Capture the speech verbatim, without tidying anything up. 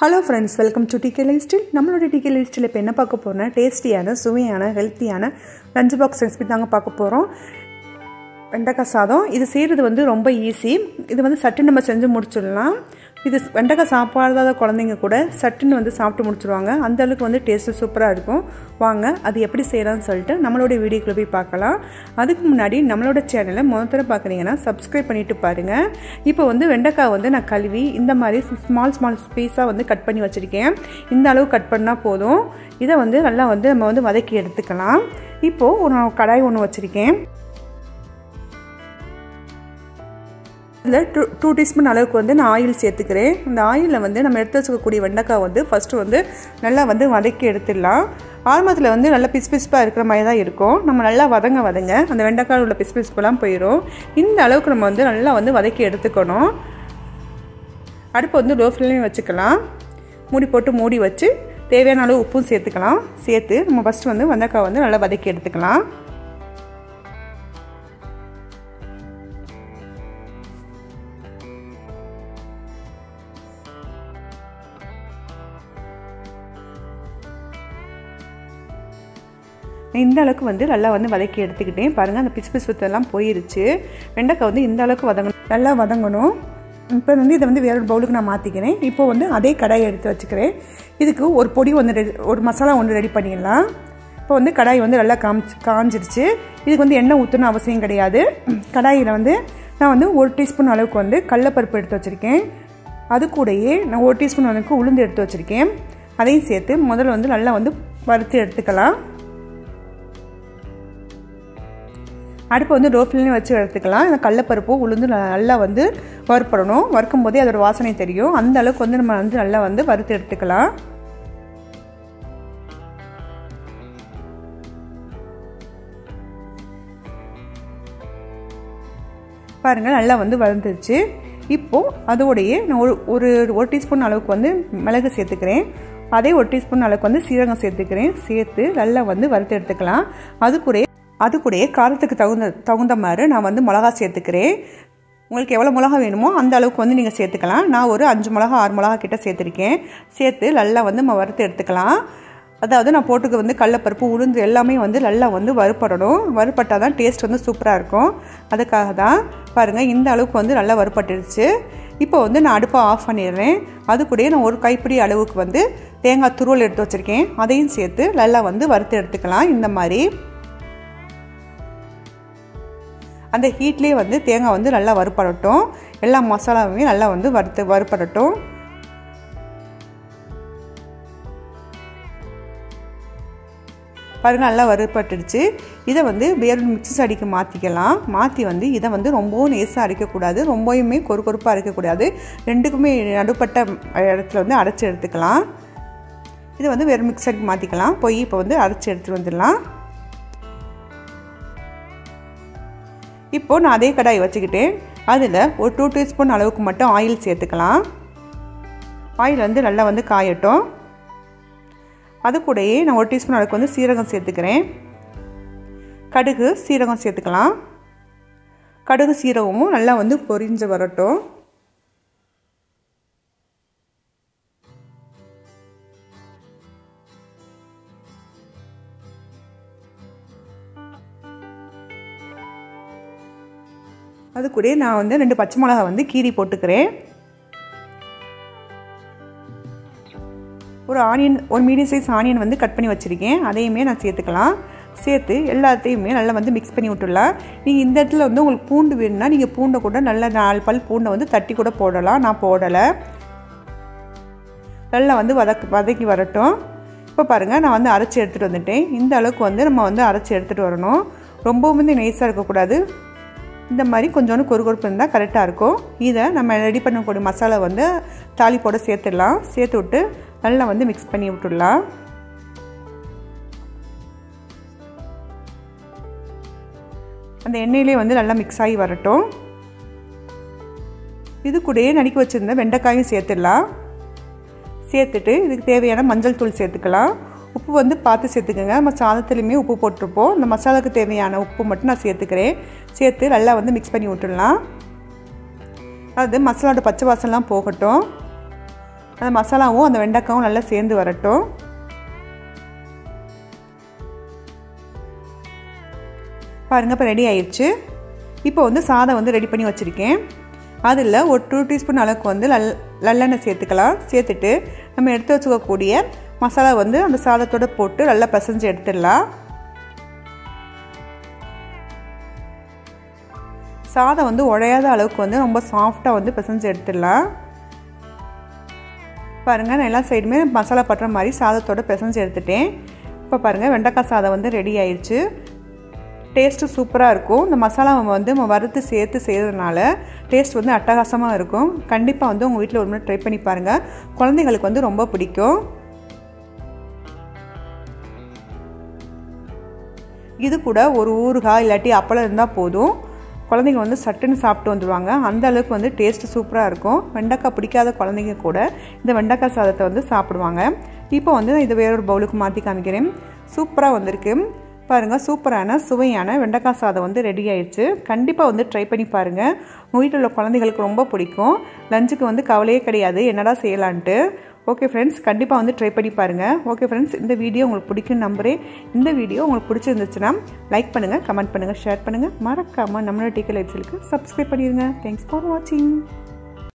Hello friends, welcome to T K Lifestyle. நம்மளோட T K Lifestyle இப்போ என்ன பார்க்க போறோம்னா டேஸ்டியான, சுவையான, ஹெல்த்தியான லஞ்ச் பாக்ஸ் ரெசிபி தாங்க பார்க்க போறோம். வெண்டைக்காய் சாதம் இது செய்யறது வந்து ரொம்ப ஈஸி. இது வந்து சட்டு நம்ம செஞ்சு முடிச்சிடலாம். இது வெண்டைக்காய் சாப்பிடாத குழந்தைங்க கூட சட்டுன்னு வந்து சாப்பிட்டு முடிச்சிருவாங்க. அந்த அளவுக்கு வந்து டேஸ்ட் சூப்பரா இருக்கும். வாங்க அது எப்படி செய்யலாம்னு சொல்லிட்டு நம்மளோட வீடியோக்குள்ள போய் பார்க்கலாம். அதுக்கு முன்னாடி நம்மளோட சேனலை முதல்ல பார்க்குறீங்கன்னா சப்ஸ்கிரைப் பண்ணிட்டு பாருங்க. இப்போ வந்து வெண்டைக்காய் வந்து நான் கழுவி இந்த மாதிரி ஸ்மால் ஸ்மால் பீஸாக வந்து கட் பண்ணி வச்சுருக்கேன். இந்த அளவு கட் பண்ணால் போதும். இதை வந்து நல்லா வந்து நம்ம வந்து வதக்கி எடுத்துக்கலாம். இப்போது நான் கடாய் ஒன்று வச்சுருக்கேன். இதில் டூ டூ டீஸ்பூன் அளவுக்கு வந்து நான் ஆயில் சேர்த்துக்கிறேன். இந்த ஆயிலில் வந்து நம்ம எடுத்து வச்சுக்கக்கூடிய வெண்டைக்காய் வந்து ஃபஸ்ட்டு வந்து நல்லா வந்து வதக்கி எடுத்துடலாம். ஆரம்பத்தில் வந்து நல்லா பிஸ் பிஸ்பாக இருக்கிற மாதிரி தான் இருக்கும். நம்ம நல்லா வதங்க வதங்க அந்த வெண்டைக்காய் உள்ள பிஸ் பிஸ்பெல்லாம் போயிடும். இந்த அளவுக்கு நம்ம வந்து நல்லா வந்து வதக்கி எடுத்துக்கணும். அடுப்பு வந்து லோ ஃப்ளேம்லேயும் வச்சுக்கலாம். மூடி போட்டு மூடி வச்சு தேவையான அளவு உப்பும் சேர்த்துக்கலாம். சேர்த்து நம்ம ஃபஸ்ட்டு வந்து வெண்டைக்காய் வந்து நல்லா வதக்கி எடுத்துக்கலாம். இந்த அளவுக்கு வந்து நல்லா வந்து வதக்கி எடுத்துக்கிட்டேன். பாருங்கள் அந்த பிசு பிசுத்தெல்லாம் போயிருச்சு. வெண்டைக்காய் வந்து இந்த அளவுக்கு வதங்கணும், நல்லா வதங்கணும். இப்போ வந்து இதை வந்து வேறு பவுலுக்கு நான் மாற்றிக்கிறேன். இப்போ வந்து அதே கடாயை எடுத்து வச்சுக்கிறேன். இதுக்கு ஒரு பொடி ஒன்று ரெடி ஒரு மசாலா ஒன்று ரெடி பண்ணிடலாம். இப்போ வந்து கடாய் வந்து நல்லா காமிச்சு காஞ்சிருச்சு. இதுக்கு வந்து எண்ணெய் ஊற்றணும் அவசியம் கிடையாது. கடாயில் வந்து நான் வந்து ஒரு டீஸ்பூன் அளவுக்கு வந்து கடலைப்பருப்பு எடுத்து வச்சுருக்கேன். அது கூடயே நான் ஒரு டீஸ்பூன் அளவுக்கு உளுந்து எடுத்து வச்சுருக்கேன். அதையும் சேர்த்து முதல்ல வந்து நல்லா வந்து வறுத்து எடுத்துக்கலாம். அடுப்பை வந்து லோ ஃப்ளேம்லேயும் வச்சு எடுத்துக்கலாம். இந்த கடலைப்பருப்பு உளுந்து நல்லா வந்து வறுப்படணும். வறுக்கும் போதே அதோட வாசனை தெரியும். அந்த அளவுக்கு வந்து நம்ம வந்து நல்லா வந்து வறுத்து எடுத்துக்கலாம். பாருங்கள் நல்லா வந்து வறுந்துருச்சு. இப்போது அதோடையே நான் ஒரு ஒரு ஒரு டீஸ்பூன் அளவுக்கு வந்து மிளகு சேர்த்துக்கிறேன். அதே ஒரு டீஸ்பூன் அளவுக்கு வந்து சீரகம் சேர்த்துக்கிறேன். சேர்த்து நல்லா வந்து வறுத்து எடுத்துக்கலாம். அது கூட அது கூடயே காரத்துக்கு தகுந்த தகுந்த மாதிரி நான் வந்து மிளகா சேர்த்துக்கிறேன். உங்களுக்கு எவ்வளோ மிளகா வேணுமோ அந்த அளவுக்கு வந்து நீங்கள் சேர்த்துக்கலாம். நான் ஒரு அஞ்சு மிளகா ஆறு மிளகா கிட்ட சேர்த்துருக்கேன். சேர்த்து நல்லா வந்து நம்ம வறுத்து எடுத்துக்கலாம். அதாவது நான் போட்டுக்கு வந்து கடலைப்பருப்பு உளுந்து எல்லாமே வந்து நல்லா வந்து வறுப்படணும். வறுப்பட்டால் தான் டேஸ்ட் வந்து சூப்பராக இருக்கும். அதுக்காக தான் பாருங்கள் இந்த அளவுக்கு வந்து நல்லா வறுப்பட்டுருச்சு. இப்போ வந்து நான் அடுப்பை ஆஃப் பண்ணிடுறேன். அது கூடயே நான் ஒரு கைப்பிடி அளவுக்கு வந்து தேங்காய் துருவல் எடுத்து வச்சுருக்கேன். அதையும் சேர்த்து நல்லா வந்து வறுத்து எடுத்துக்கலாம். இந்த மாதிரி அந்த ஹீட்லேயே வந்து தேங்காய் வந்து நல்லா வறுப்படட்டும். எல்லா மசாலாவுமே நல்லா வந்து வறுத்து வறுப்படட்டும். பாருங்கள் நல்லா வறுப்பட்டுடுச்சு. இதை வந்து வேறு மிக்ஸி அடிக்க மாற்றிக்கலாம். மாற்றி வந்து இதை வந்து ரொம்பவும் நேசாக அரைக்கக்கூடாது, ரொம்பவுமே கொறு கொறுப்பாக அரைக்கக்கூடாது. ரெண்டுக்குமே நடுப்பட்ட இடத்துல வந்து அரைச்சி எடுத்துக்கலாம். இதை வந்து வேறு மிக்ஸி அடிக்க மாற்றிக்கலாம். போய் இப்போ வந்து அரைச்சி எடுத்துகிட்டு வந்துடலாம். இப்போது நான் அதே கடாய் வச்சுக்கிட்டேன். அதில் ஒரு டூ டீஸ்பூன் அளவுக்கு மட்டும் ஆயில் சேர்த்துக்கலாம். ஆயில் வந்து நல்லா வந்து காயட்டும். அது கூடயே நான் ஒரு டீஸ்பூன் அளவுக்கு வந்து சீரகம் சேர்த்துக்கிறேன். கடுகு சீரகம் சேர்த்துக்கலாம். கடுகு சீரகமும் நல்லா வந்து பொரிஞ்சு வரட்டும். அது கூட நான் வந்து ரெண்டு பச்சை மிளகா வந்து கீரி போட்டுக்கிறேன். ஒரு ஆனியன் ஒரு மீடியம் சைஸ் ஆனியன் வந்து கட் பண்ணி வச்சுருக்கேன். அதையுமே நான் சேர்த்துக்கலாம். சேர்த்து எல்லாத்தையுமே நல்லா வந்து மிக்ஸ் பண்ணி விட்டுடலாம். நீங்கள் இந்த இடத்துல வந்து உங்களுக்கு பூண்டு வேணும்னா நீங்கள் பூண்டை கூட நல்லா நாலு பல் பூண்டை வந்து தட்டி கூட போடலாம். நான் போடலை. நல்லா வந்து வதக்கு வதக்கி வரட்டும். இப்போ பாருங்கள் நான் வந்து அரைச்சி எடுத்துகிட்டு வந்துட்டேன். இந்த அளவுக்கு வந்து நம்ம வந்து அரைச்சி எடுத்துகிட்டு வரணும். ரொம்பவும் வந்து நைஸாக இருக்கக்கூடாது. இந்த மாதிரி கொஞ்சோண்டு கொறு கொறுப்பு இருந்தால் கரெக்டாக இருக்கும். இதை நம்ம ரெடி பண்ணக்கூடிய மசாலா வந்து தாளிப்போட சேர்த்துடலாம். சேர்த்து விட்டு நல்லா வந்து மிக்ஸ் பண்ணி விட்டுடலாம். அந்த எண்ணெயிலே வந்து நல்லா மிக்ஸ் ஆகி வரட்டும். இது கூடயே நறுக்கி வச்சுருந்த வெண்டைக்காயும் சேர்த்துடலாம். சேர்த்துட்டு இதுக்கு தேவையான மஞ்சள் தூள் சேர்த்துக்கலாம். உப்பு வந்து பார்த்து சேர்த்துக்கோங்க. நம்ம சாதத்துலேயுமே உப்பு போட்டிருப்போம். இந்த மசாலாவுக்கு தேவையான உப்பு மட்டும் நான் சேர்த்துக்கிறேன். சேர்த்து நல்லா வந்து மிக்ஸ் பண்ணி விட்டுடலாம். அது மசாலாவோட பச்சை வாசம்லாம் போகட்டும். அந்த மசாலாவும் அந்த வெண்டைக்காவும் நல்லா சேர்ந்து வரட்டும். பாருங்கள், இப்போ ரெடி ஆயிடுச்சு. இப்போ வந்து சாதம் வந்து ரெடி பண்ணி வச்சுருக்கேன். அதில் ஒரு டூ டீஸ்பூன் அளவுக்கு வந்து லல் நல்லெண்ணெய் சேர்த்துக்கலாம். சேர்த்துட்டு நம்ம எடுத்து வச்சுக்கக்கூடிய மசாலா வந்து அந்த சாதத்தோடு போட்டு நல்லா பிசைஞ்சு எடுத்துடலாம். சாதம் வந்து உடையாத அளவுக்கு வந்து ரொம்ப சாஃப்டாக வந்து பிசைஞ்சு எடுத்துடலாம். பாருங்கள், நான் எல்லா சைடுமே மசாலா பட்டுற மாதிரி சாதத்தோடு பிசைஞ்சு எடுத்துட்டேன். இப்போ பாருங்கள், வெண்டைக்காய் சாதம் வந்து ரெடி ஆயிடுச்சு. டேஸ்ட்டு சூப்பராக இருக்கும். இந்த மசாலாவை வந்து நம்ம வறுத்து சேர்த்து செய்கிறதுனால டேஸ்ட் வந்து அட்டகாசமாக இருக்கும். கண்டிப்பாக வந்து உங்கள் வீட்டில் ஒரு முறை ட்ரை பண்ணி பாருங்கள். குழந்தைங்களுக்கு வந்து ரொம்ப பிடிக்கும். இது கூட ஒரு ஊறுகாய் இல்லாட்டி அப்பளம் இருந்தால் போதும். குழந்தைங்க வந்து சட்டுன்னு சாப்பிட்டு வந்துடுவாங்க. அந்த அளவுக்கு வந்து டேஸ்ட்டு சூப்பராக இருக்கும். வெண்டைக்காய் பிடிக்காத குழந்தைங்க கூட இந்த வெண்டைக்காய் சாதத்தை வந்து சாப்பிடுவாங்க. இப்போ வந்து இதை வேறொரு பவுலுக்கு மாற்றி காமிக்கிறேன். சூப்பராக வந்திருக்கு பாருங்கள். சூப்பரான சுவையான வெண்டைக்காய் சாதம் வந்து ரெடி ஆயிடுச்சு. கண்டிப்பாக வந்து ட்ரை பண்ணி பாருங்கள். உங்கள் வீட்டில் உள்ள குழந்தைகளுக்கு ரொம்ப பிடிக்கும். லஞ்சுக்கு வந்து கவலையே கிடையாது என்னடா செய்யலான்ட்டு. ஓகே ஃப்ரெண்ட்ஸ், கண்டிப்பாக வந்து ட்ரை பண்ணி பாருங்கள். ஓகே ஃப்ரெண்ட்ஸ், இந்த வீடியோ உங்களுக்கு பிடிக்கும்னு நம்புகிறேன். இந்த வீடியோ உங்களுக்கு பிடிச்சிருந்துச்சுன்னா லைக் பண்ணுங்கள், கமெண்ட் பண்ணுங்கள், ஷேர் பண்ணுங்கள். மறக்காமல் நம்மளோட டிகே லைஃப் ஸ்டைலுக்கு சப்ஸ்கிரைப் பண்ணிடுங்க. தேங்க்ஸ் ஃபார் வாட்சிங்.